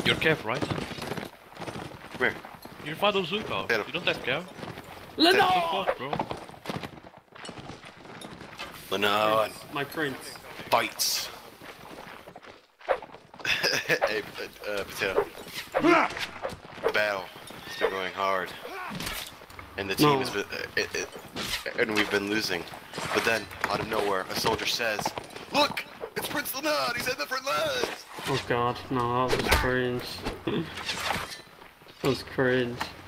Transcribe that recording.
You're Kev, right? Where? You're Father Zuko. Hit him. You don't have Kev. Lennard! What the fuck, bro? Lennard My prince. bites. Hey, Potato. The battle has been going hard, and the team has been, and we've been losing. But then, out of nowhere, a soldier says, "Look, it's Prince Lennard. He's at the front lines." Oh god, no, that was cringe. That was cringe.